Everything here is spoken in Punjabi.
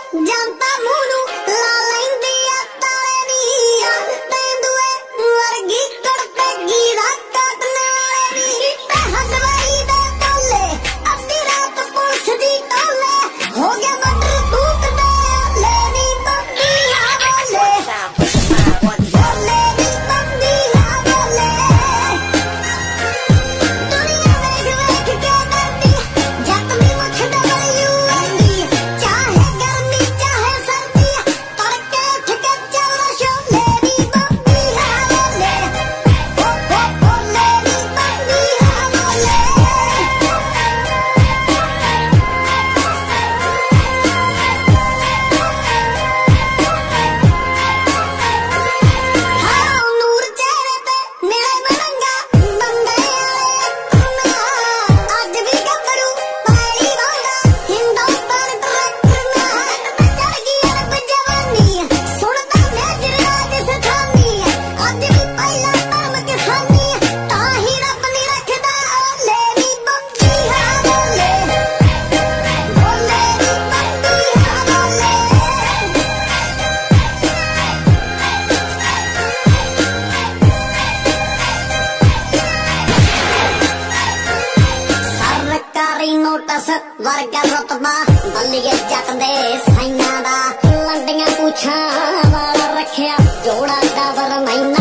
ਜੰਤਾ ਮੂੰਹ ਨੂੰ ਲਾ ਲੈਂਦੀ ਆ ਤਾਲੇ ਨੀ ਆ ਤੈਂਦੂਏ ਵਰਗੀ ਕੜਪੇਗੀ ਰਾਤ ਨਾਲੇ ਨੀ ਹਸਵਾਈ ਦੇ ਟੋਲੇ ਅੱਧੀ ਰਾਤ ਪੁਲਿਸ ਦੀ ਟੋਲੇ ਹੋ ਗਿਆ ਮਟਰ ਤੂਤ ਦੇ ਲੈਣੀ ਬੰਦੀ ਆ ਬੋਲੇ ਬੋਲੇ ਨੀ ਬੰਦੀ ਆ ਬੋਲੇ ਦੁਨੀਆ ਵੇਖ ਵੇਖ ਕੇ ਡਰਦੀ ਜੱਟ ਵੀ ਮੁੱਛ ਡਬਲਿਊ ਆਂਦੀ ਚਾਹੇ ਗਰਮੀ ਚਾਹੇ ਸਰਦੀ ਤੜਕੇ ਉੱਠ ਕੇ ਚੱਲਦਾ ਸ਼ੋਲੇ ਨੀ ਬੰਦੀ ਆ ਬੋਲੇ ਬੋਲੇ ਨੀ ਬੰਦੀ ਆ ਬੋਲੇ ਹਾਂ ਨੂਰ ਚਿਹਰੇ ਤੇ ਨਿਲੇ ਮਲੰਗਾ ਬੰਦੇ ਆਲੇ ਅੱਜ ਵੀ ਗੱਭਰੂ ਪਾਲੀ ਵਾਂਗਾ ਹਿੰਦੁਸਤਾਨ ਟਰੈਕਟਰ ਨਾਲ ਚੜ ਗਈ ਅਰਬ ਜਵਾਨੀ ਸੁਣਦਾ ਮੇਜਰ ਰਾਜ ਸਥਾਨੀ ਅੱਜ ਵੀ ਪਹਿਲਾ ਧਰਮ ਕਿਸਾਨੀ ਤਾਂ ਹੀ ਰੱਬ ਨੀ ਰੱਖਦਾ ਓਲੇ ਨੀ ਬੰਦੀ ਆ ਬੋਲੇ ਬੋਲੇ ਨੀ ਬੰਦੀ ਆ ਬੋਲੇ ਸਰਕਾਰੀ ਨੋਟਿਸ ਵਰਗਾ ਰੁਤਬਾ ਬੱਲੀਏ ਜੱਟ ਦੇ ਸਾਈਆਂ ਦਾ ਲੰਡੀਆਂ ਪੁੱਛਾਂ ਵਾਲਾ ਰੱਖਿਆ ਜੋੜਾ ਡਬਲ ਮੈਨਾ